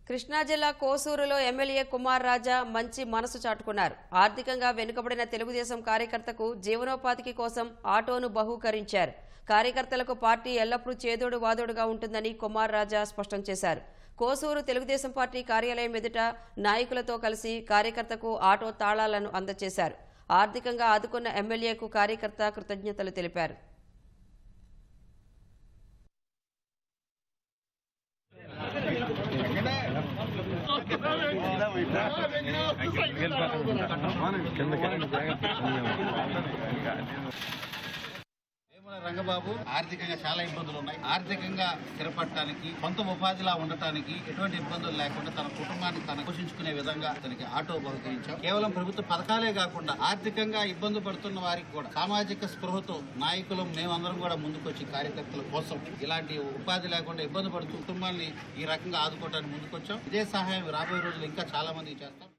కృష్ణా జిల్లా కోసూరులో ఎమ్మెల్యే కుమార్ రాజా మంచి మనసు చాటుకున్నారు. ఆర్థికంగా వెనుకబడిన తెలుగుదేశం కార్యకర్తకు జీవనోపాధి కోసం ఆటోను బహూకరించారు. కార్యకర్తలకు పార్టీ ఎల్లప్పుడూ చేదోడు వాదోడుగా ఉంటుందని కుమార్ రాజా స్పష్టం చేశారు. కోసూరు తెలుగుదేశం పార్టీ కార్యాలయం ఎదుట నాయకులతో కలిసి కార్యకర్తకు ఆటో తాళాలను అందజేశారు. ఆర్థికంగా ఆదుకున్న ఎమ్మెల్యేకు కార్యకర్త కృతజ్ఞతలు తెలిపారు. రంగబాబు ఆర్థికంగా చాలా ఇబ్బందులు ఉన్నాయి. ఆర్థికంగా స్థిరపడటానికి, సొంత ఉపాధిలా ఉండటానికి ఎటువంటి ఇబ్బందులు లేకుండా తన కుటుంబాన్ని తన పోషించుకునే విధంగా అతనికి ఆటో బహుకరించాం. కేవలం ప్రభుత్వ పథకాలే కాకుండా ఆర్థికంగా ఇబ్బంది పడుతున్న వారికి కూడా సామాజిక స్పృహతో నాయకులు మేమందరం కూడా ముందుకొచ్చి కార్యకర్తల కోసం ఇలాంటి ఉపాధి లేకుండా ఇబ్బంది పడుతూ కుటుంబాన్ని ఈ రకంగా ఆదుకోవడానికి ముందుకొచ్చాం. ఇదే సహాయం రాబోయే రోజులు ఇంకా చాలా మందికి చేస్తాం.